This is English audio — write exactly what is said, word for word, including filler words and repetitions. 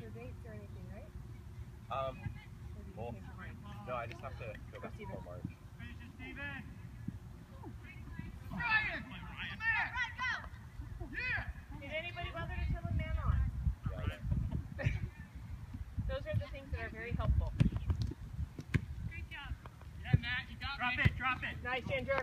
your dates or anything, right? Um, well, no, I just have to go back to March. Finish it, Steven! Did anybody bother to tell a man on? Yeah, Those are the things that are very helpful. Great job. Yeah, Matt, you got drop me. Drop it, drop it. Nice, Ginger.